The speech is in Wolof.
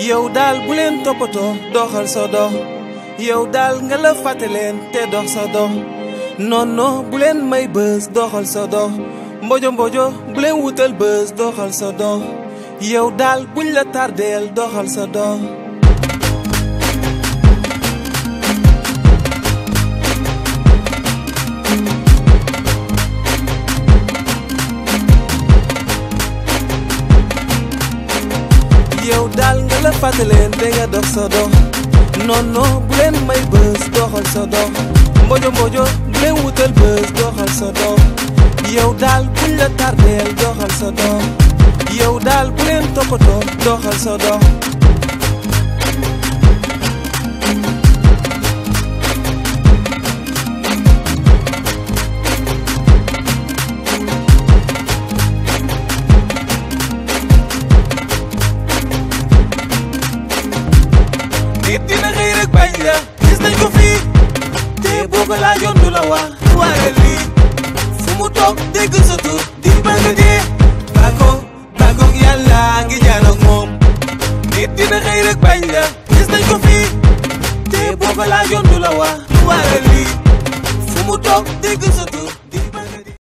yow daal bu leen toppatoo doxal sa dox yow daal nga la fàtte leen te dox sa dox non non bu leen may bës doxal sa dox mbojo mbojo bu leen wutal bës doxal sa dox yow daal buñ la tardeel doxal sa dox yow daal nga la fàtte leen te nga dox sa dox non non bu leen may bës doxal sa dox mbojo mbojo bu leen wutal bës doxal sa dox yow daal buñ la tardeel doxal sa dox yow daal bu leen toppatoo doxal sa dox nit dina xëy rek bañ la gis nañ ko fii te boo ko laajoon du la wax waare lii fu mu toog dégg sa tur di bëgg dee baakoog yàlla ngi jaan ak moom nit dina xëy rek bañ la gis nañ ko fii te boo ko laajoon du la wax waare lii fu mu toog dégg sa tur